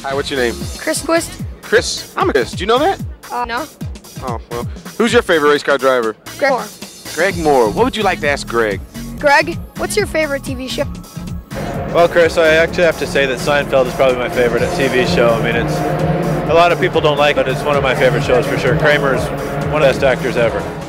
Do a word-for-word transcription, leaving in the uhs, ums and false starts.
Hi, what's your name? Chris Quist. Chris? I'm a Chris. Do you know that? Uh, no. Oh, well. Who's your favorite race car driver? Greg Moore. Greg Moore. What would you like to ask Greg? Greg, what's your favorite T V show? Well, Chris, I actually have to say that Seinfeld is probably my favorite T V show. I mean, it's a lot of people don't like it, but it's one of my favorite shows for sure. Kramer's one of the best actors ever.